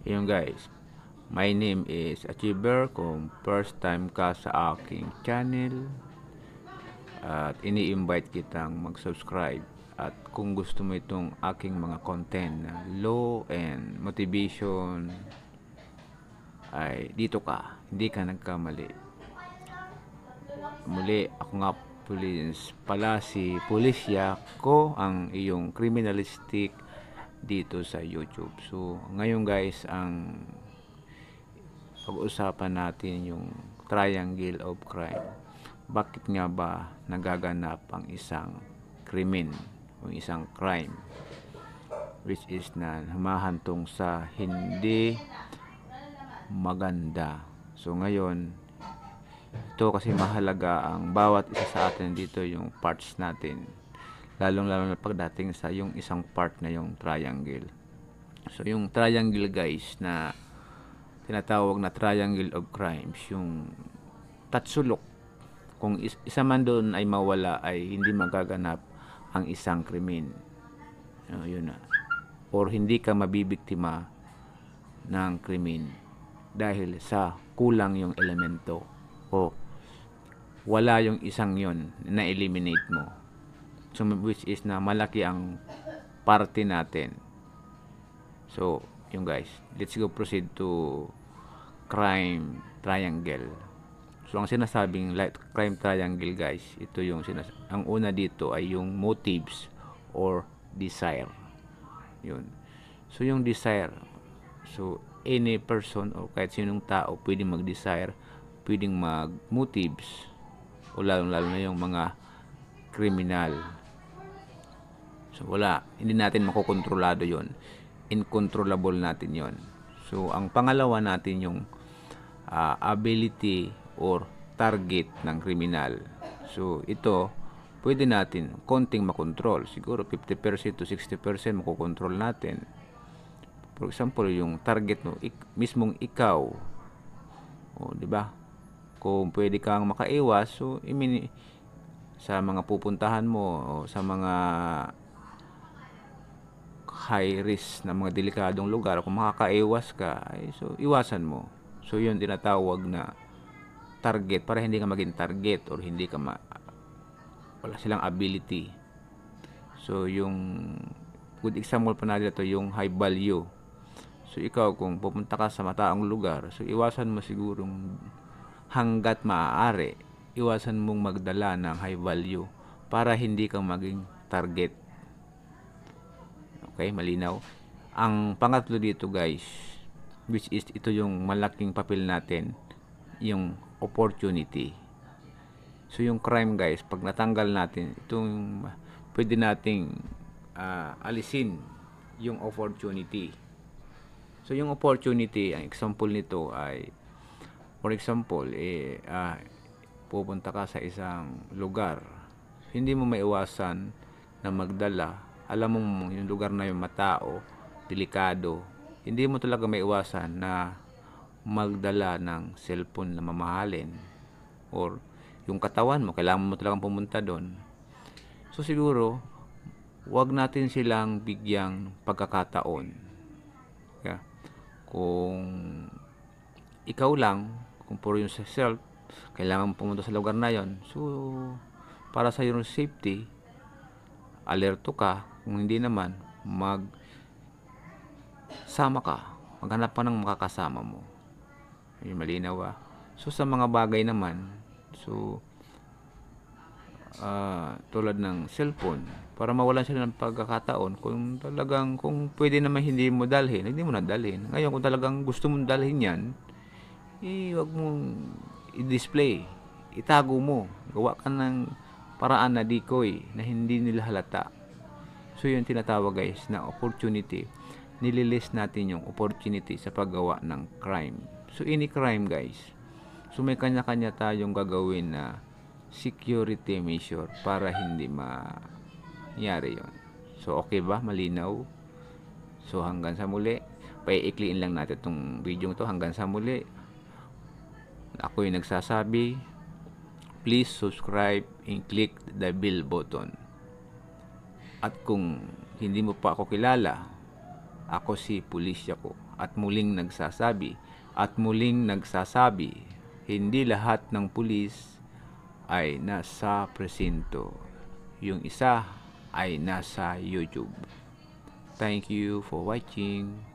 Yun guys, my name is Achiever. Kung first time ka sa aking channel at ini-invite kitang mag-subscribe, at kung gusto mo itong aking mga content na law and motivation, ay dito ka, hindi ka nagkamali. Muli, ako nga pala si Pulisya ko, ang iyong criminalistic dito sa YouTube. So, ngayon guys, ang pag-usapan natin yung triangle of crime. Bakit nga ba nagaganap ang isang krimen o isang crime, which is na humahantong sa hindi maganda. So ngayon, ito kasi mahalaga ang bawat isa sa atin dito, yung parts natin, lalong-lalo na pagdating sa yung isang part na yung triangle. So yung triangle guys na tinatawag na triangle of crimes, yung tatsulok, kung isa man doon ay mawala ay hindi magaganap ang isang krimen. Yun na. Or hindi ka mabibiktima ng krimen dahil sa kulang yung elemento o wala yung isang yon na eliminate mo. So which is na malaki ang parte natin. So yung guys, let's go proceed to crime triangle. So ang sinasabing crime triangle guys, ito yung ang una dito ay yung motives or desire. Yun. So yung desire, so any person o kahit sinong tao pwedeng mag-desire, pwedeng mag-motives, o lalo-lalo na yung mga kriminal. So wala, hindi natin makokontrolado yon, incontrollable natin yon. So ang pangalawa natin yung ability or target ng kriminal. So ito pwede natin konting makontrol, siguro 50% to 60% makokontrol natin. For example, yung target mo mismong ikaw, o di ba, kung pwede kang makaiwas, so sa mga pupuntahan mo o sa mga high risk na mga delikadong lugar, kung makakaiwas ka, ay, so iwasan mo. So yun tinatawag na target, para hindi ka maging target or hindi ka wala silang ability. So yung good example pa natin ito, yung high value. So ikaw kung pupunta ka sa mataong lugar, so iwasan mo sigurong hanggat maaari, iwasan mong magdala ng high value para hindi ka maging target. Okay, malinaw? Ang pangatlo dito guys, which is ito yung malaking papel natin, yung opportunity. So yung crime guys, pag natanggal natin itong, pwede nating alisin yung opportunity. So yung opportunity, ang example nito ay, for example, pupunta ka sa isang lugar, hindi mo maiwasan na magdala, alam mo yung lugar na yung matao, delikado, hindi mo talaga maiwasan na magdala ng cellphone na mamahalin, or yung katawan mo, kailangan mo talagang pumunta doon. So siguro, wag natin silang bigyang pagkakataon. Yeah. Kung ikaw lang, kung puro yung self, kailangan pumunta sa lugar na yon, so para sa yung safety, alerto ka. Kung hindi naman, sama ka, maghanap pa ng makakasama mo. Yung malinaw ba? So sa mga bagay naman, so tulad ng cellphone, para mawalan sila ng pagkakataon, kung talagang, kung pwede naman hindi mo dalhin, hindi mo na dalhin. Ngayon kung talagang gusto mong dalhin yan, wag mong i-display, itago mo, gawa ka ng paraan na decoy na hindi nila halata. So yun tinatawag guys na opportunity. Nililist natin yung opportunity sa paggawa ng crime. So any crime guys, so may kanya-kanya tayong gagawin na security measure para hindi mangyari yon. So okay ba? Malinaw? So hanggang sa muli, paiikliin lang natin itong video to. Hanggang sa muli, ako yung nagsasabi, please subscribe and click the bell button. At kung hindi mo pa ako kilala, Ako si Pulisya ko at muling nagsasabi, hindi lahat ng pulis ay nasa presinto. Yung isa ay nasa YouTube. Thank you for watching.